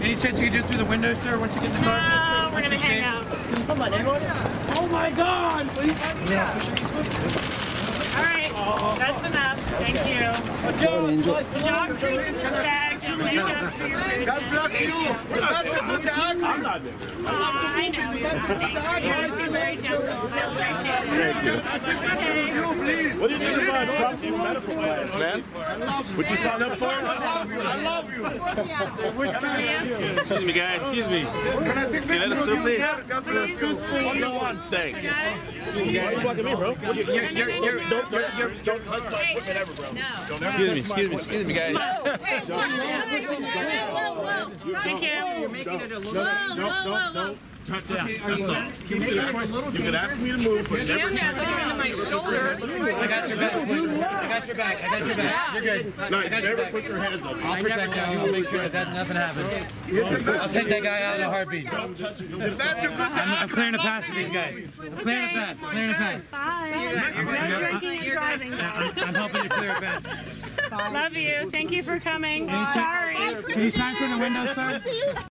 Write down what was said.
Any chance you can do it through the window, sir, once you get in the car? No, we're gonna hang out. Come on, everyone. Oh my God! Yeah. All right, that's enough. Thank you. The dog treats in this bag and makeup for your business. God bless you. That's a good dog. I know. You're very gentle. I appreciate it. What did you do about Trump in medical plans, man? Would you sign up for it? I love you. Excuse me, guys. Excuse me. Can I take Can I pictures still of you, please? sir? God bless you. What do you want? Thanks. Guys, Why are you fucking me, bro? Don't touch my equipment ever, bro. Don't ever touch my equipment. Excuse me, guys. thank you. Don't touch that. That's all. You can ask me to move, but never touch Looking into my shoulder. I got your back. I got your back. I got your back. You're good. never put your hands up. I'll protect you. I'll make sure that nothing happens. I'll take that guy out in a heartbeat. I'm clearing the path for these guys. I'm clearing the path. Clearing the path. Bye. No drinking and driving. I'm helping you clear a path. Love you. Thank you for coming. Sorry. Can you sign from the window, sir?